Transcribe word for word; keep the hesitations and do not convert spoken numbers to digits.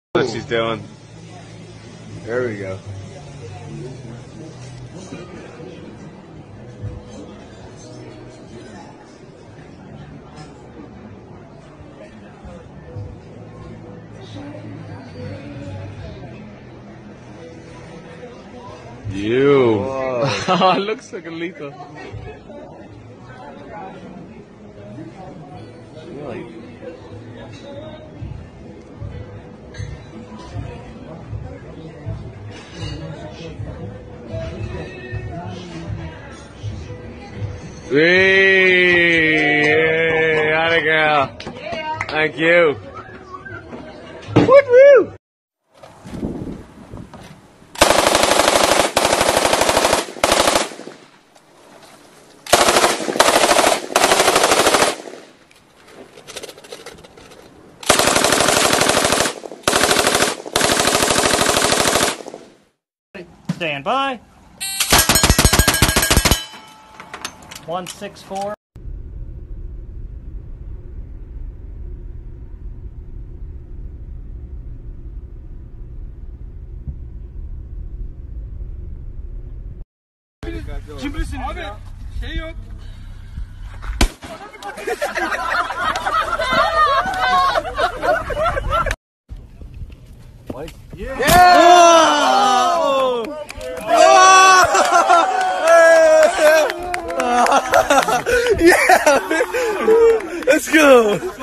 What she's doing. There we go. You. Oh, it looks like a lethal. Really? Hey, atta girl. Thank you. Woo-woo! Stand by. One six four. Cimrisin abi. Şey yok. Yeah! Oh! Oh! Yeah! Let's go!